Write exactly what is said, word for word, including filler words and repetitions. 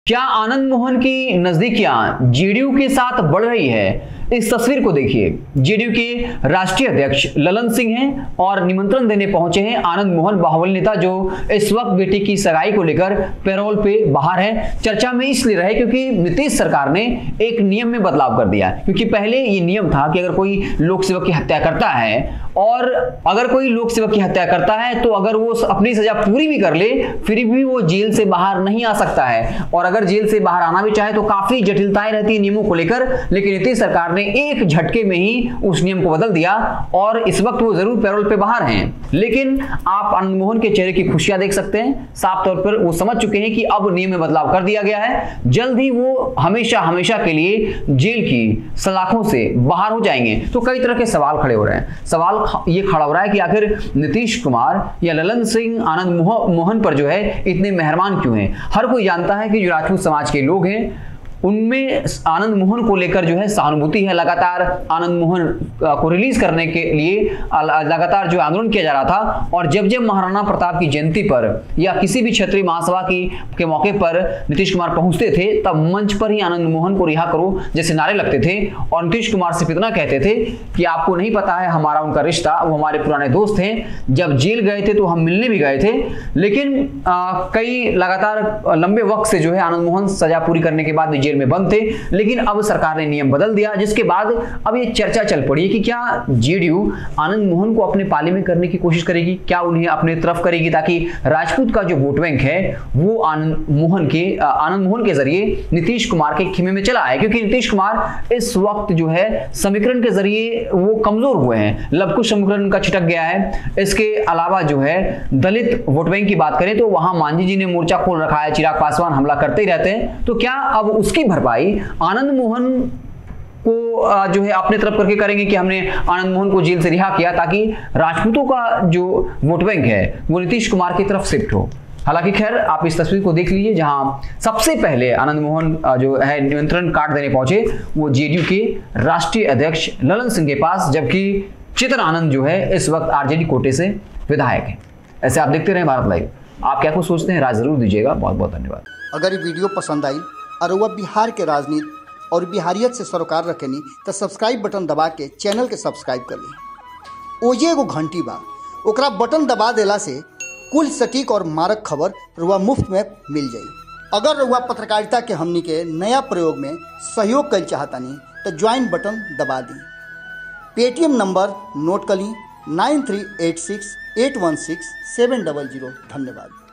क्या आनंद मोहन की नजदीकियां जेडीयू के साथ बढ़ रही है? इस तस्वीर को देखिए। जेडीयू के राष्ट्रीय अध्यक्ष ललन सिंह हैं और निमंत्रण देने पहुंचे हैं आनंद मोहन, बाहुबली नेता जो इस वक्त बेटी की सगाई को लेकर पैरोल पे बाहर है। चर्चा में इसलिए रहे क्योंकि नीतीश सरकार ने एक नियम में बदलाव कर दिया है। क्योंकि पहले ये नियम था कि अगर कोई लोक सेवक की हत्या करता है और अगर कोई लोक सेवक की हत्या करता है तो अगर वो अपनी सजा पूरी भी कर ले फिर भी वो जेल से बाहर नहीं आ सकता है, और अगर जेल से बाहर आना भी चाहे तो काफी जटिलताएं रहती है नियमों को लेकर। लेकिन नीतीश सरकार ने एक झटके में ही उस नियम को बदल दिया और इस वक्त वो जरूर पैरोल पे बाहर हैं, लेकिन आप आनंद मोहन के चेहरे की खुशियां देख सकते हैं। साफ तौर पर वो समझ चुके हैं कि अब नियम में बदलाव कर दिया गया है, जल्द ही वो हमेशा हमेशा के लिए जेल की सलाखों से बाहर हो जाएंगे। तो कई तरह के सवाल खड़े हो रहे हैं। सवाल ये खड़ा हो रहा है कि आखिर नीतीश कुमार या ललन सिंह आनंद मोहन पर जो है इतने मेहरबान क्यों हैं? हर कोई जानता है कि जो राजपूत समाज के लोग हैं उनमें आनंद मोहन को लेकर जो है सहानुभूति है। लगातार आनंद मोहन को रिलीज करने के लिए लगातार जो आंदोलन किया जा रहा था, और जब जब महाराणा प्रताप की जयंती पर या किसी भी क्षेत्रीय महासभा की के मौके पर नीतीश कुमार पहुंचते थे तब मंच पर ही आनंद मोहन को रिहा करो जैसे नारे लगते थे और नीतीश कुमार से इतना कहते थे कि आपको नहीं पता है हमारा उनका रिश्ता, वो हमारे पुराने दोस्त हैं, जब जेल गए थे तो हम मिलने भी गए थे। लेकिन आ, कई लगातार लंबे वक्त से जो है आनंद मोहन सजा पूरी करने के बाद जेल में बंद थे, लेकिन अब सरकार ने नियम बदल दिया, जिसके बाद अब ये चर्चा चल पड़ी है कि क्या जेडीयू आनंद मोहन को अपने पाले में करने की कोशिश करेगी, क्या उन्हें अपने तरफ करेगी ताकि राजपूत का जो वोट बैंक है वो आनंद मोहन के आनंद मोहन के जरिए नीतीश कुमार के खेमे में चला है। क्योंकि नीतीश कुमार इस वक्त जो है समीकरण के जरिए वो कमजोर हुए हैं, लवकुश समीकरण का छिटक गया है। इसके अलावा जो है दलित वोट बैंक की बात करें तो वहां मांझी जी ने मोर्चा खोल रखा है, चिराग पासवान हमला करते ही रहते हैं। तो क्या अब उसकी भरपाई आनंद मोहन को जो है अपने तरफ करके करेंगे कि हमने आनंद मोहन को जेल से रिहा किया ताकि राजपूतों का जो वोट बैंक है वो नीतीश कुमार की तरफ शिफ्ट हो? हालांकि खैर आप इस तस्वीर को देख लीजिए जहां सबसे पहले आनंद मोहन जो है निमंत्रण कार्ड देने पहुंचे वो जेडीयू के राष्ट्रीय अध्यक्ष ललन सिंह के पास, जबकि चेतन आनंद जो है इस वक्त आरजेडी कोटे से विधायक है। ऐसे आप देखते रहे भारत लाइव। आप क्या कुछ सोचते हैं राय जरूर दीजिएगा। बहुत बहुत धन्यवाद। अगर ये वीडियो पसंद आई और वह बिहार के राजनीति और बिहारियत से सरोकार रखेनी तो सब्सक्राइब बटन दबा के चैनल के सब्सक्राइब कर ली। ओजे एगो घंटी बा, ओकरा बटन दबा देला से कुल सटीक और मारक खबर रुआ मुफ्त में मिल जाई। अगर रुआ पत्रकारिता के हमनी के नया प्रयोग में सहयोग कर चाहतानी तो ज्वाइन बटन दबा दी। पेटीएम नंबर नोट कर ली nine three eight six eight one six seven double zero. धन्यवाद।